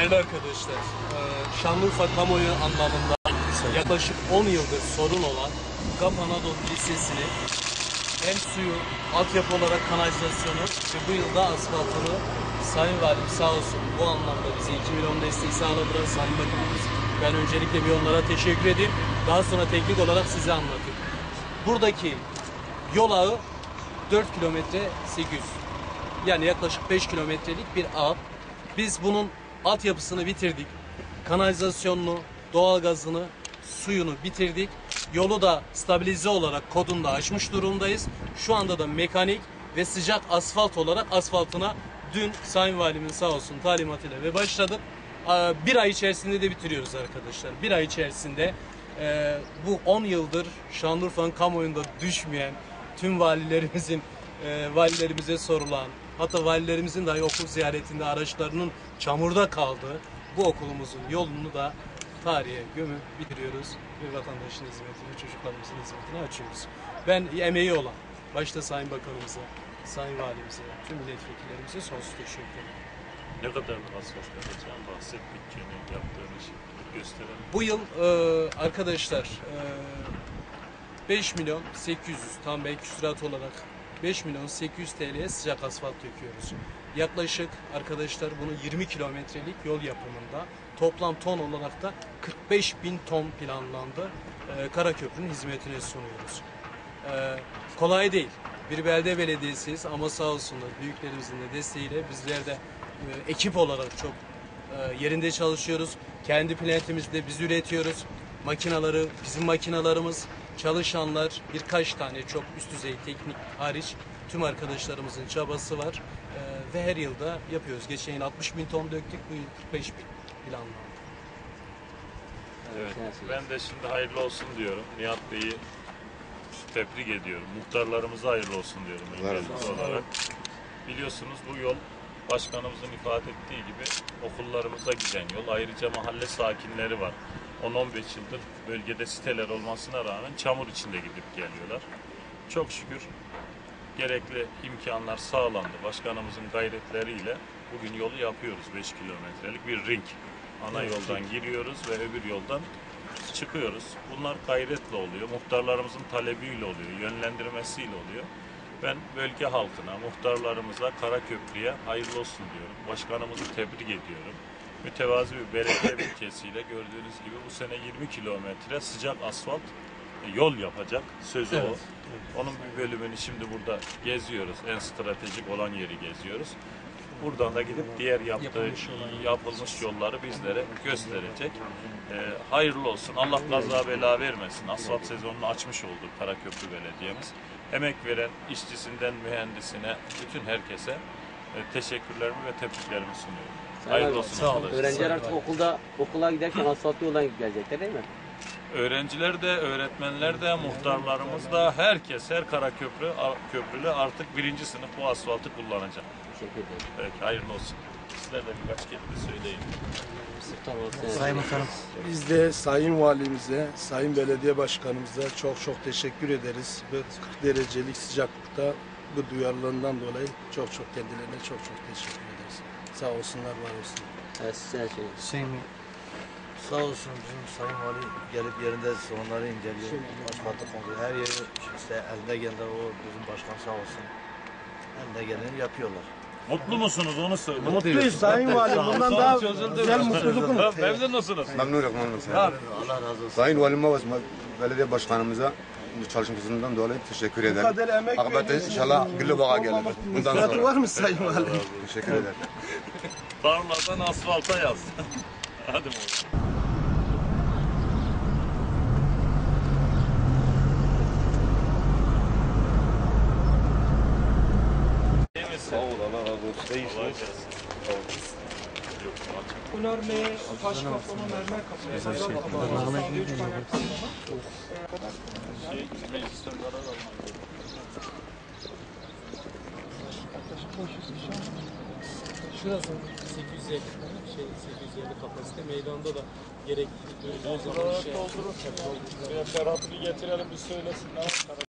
Değerli arkadaşlar, Şanlıurfa kamuoyu anlamında yaklaşık 10 yıldır sorun olan GAP Anadolu Lisesi'ni hem suyu, altyapı olarak kanalizasyonu ve bu yılda asfaltını Sayın Valim sağ olsun bu anlamda bize 2 milyon destek sağladılar. Sayın Bakanımız, ben öncelikle bir onlara teşekkür edeyim. Daha sonra teknik olarak size anlatayım. Buradaki yol ağı 4 kilometre 800. Yani yaklaşık 5 kilometrelik bir ağ. Biz bunun altyapısını bitirdik. Kanalizasyonunu, doğalgazını, suyunu bitirdik. Yolu da stabilize olarak kodunda açmış durumdayız. Şu anda da mekanik ve sıcak asfalt olarak asfaltına dün Sayın Valimin sağ olsun talimatıyla ve başladık. Bir ay içerisinde de bitiriyoruz arkadaşlar. Bir ay içerisinde bu 10 yıldır Şanlıurfa'nın kamuoyunda düşmeyen tüm valilerimize sorulan, hatta valilerimizin dahi okul ziyaretinde araçlarının çamurda kaldığı bu okulumuzun yolunu da tarihe gömüp bitiriyoruz ve vatandaşın hizmetine, çocuklarımızın hizmetine açıyoruz. Ben emeği olan, başta Sayın Bakanımıza, Sayın Valimize, tüm milletvekillerimize sonsuz teşekkür ederim. Ne kadar asfalt yapacağım, bahset bütçeni, yaptığın işi gösterelim. Bu yıl arkadaşlar 5 milyon 800, tam belki küsurat olarak 5 milyon 800 TL'ye sıcak asfalt döküyoruz. Yaklaşık arkadaşlar bunu 20 kilometrelik yol yapımında toplam ton olarak da 45 bin ton planlandı. Karaköprü'nün hizmetine sunuyoruz. Kolay değil. Bir belde belediyesiyiz ama sağ olsunlar büyüklerimizin de desteğiyle bizler de ekip olarak çok yerinde çalışıyoruz. Kendi plantimizde biz üretiyoruz. Makinaları bizim makinalarımız, çalışanlar birkaç tane çok üst düzey teknik hariç tüm arkadaşlarımızın çabası var ve her yılda yapıyoruz. Geçen yıl 60 bin ton döktük, bu yıl 45 bin planlandı. Evet, ben de şimdi hayırlı olsun diyorum. Nihat Bey'i tebrik ediyorum. Muhtarlarımıza hayırlı olsun diyorum öncelikli olarak. Biliyorsunuz bu yol başkanımızın ifade ettiği gibi okullarımıza giden yol. Ayrıca mahalle sakinleri var. 10-15 yıldır bölgede siteler olmasına rağmen çamur içinde gidip geliyorlar. Çok şükür gerekli imkanlar sağlandı. Başkanımızın gayretleriyle bugün yolu yapıyoruz. 5 kilometrelik bir ring. Ana yoldan giriyoruz ve öbür yoldan çıkıyoruz. Bunlar gayretle oluyor. Muhtarlarımızın talebiyle oluyor, yönlendirmesiyle oluyor. Ben bölge halkına, muhtarlarımıza, Karaköprü'ye hayırlı olsun diyorum. Başkanımızı tebrik ediyorum. Mütevazi bir belediye bütçesiyle gördüğünüz gibi bu sene 20 kilometre sıcak asfalt yol yapacak. Sözü evet. O. Onun bir bölümünü şimdi burada geziyoruz. En stratejik olan yeri geziyoruz. Buradan da gidip diğer yapılmış yolları bizlere gösterecek. Hayırlı olsun. Allah kaza bela vermesin. Asfalt sezonunu açmış oldu Karaköprü Belediye'miz. Emek veren işçisinden mühendisine, bütün herkese teşekkürlerimi ve tebriklerimi sunuyorum. Hayırlı olsun. Sağ olun. Öğrenciler artık okula giderken asfalt yoldan gelecekler değil mi? Öğrenciler de, öğretmenler de, muhtarlarımız da, herkes, her köprülü artık 1. sınıf bu asfaltı kullanacak. Teşekkür ederim. Evet, hayırlı olsun. Sizler de birkaç kelime söyleyin. Sayın Bakanım. Biz de Sayın Valimize, Sayın Belediye Başkanımıza çok teşekkür ederiz. Bu 40 derecelik sıcaklıkta bu duyarlılığından dolayı çok kendilerine çok teşekkür ederiz. Sağ olsunlar, var olsun. Evet, size şey. Sağ olsun bizim Sayın Vali gelip yerinde sorunları inceliyor. Asfaltı kontrol. Her yeri işte eline geldi o bizim başkan sağ olsun. Eline geleni yapıyorlar. Mutlu musunuz onu söyle. Mutluyuz Sayın Valim. Bundan daha güzel mutluluk. Memnun musunuz? Memnunum. Allah razı olsun. Sayın Valime ve belediye başkanımıza bu çalışmasından dolayı teşekkür ederim. Akıbette inşallah güllü bağa gelir. Bundan sonra. Var mı Sayın Valim? Teşekkür ederim. Tarladan asfalta yaz. Hadi bakalım. Sağ ol, Allah razı olsun. Kolay gelsin. Bu mermer, taş kaplama, mermer kaplama. Meclisten karar almak. Şurası 850 kapasite. Meydanda da gerekli Doldurur. Ferhat'ı bir getirelim, bir söylesin.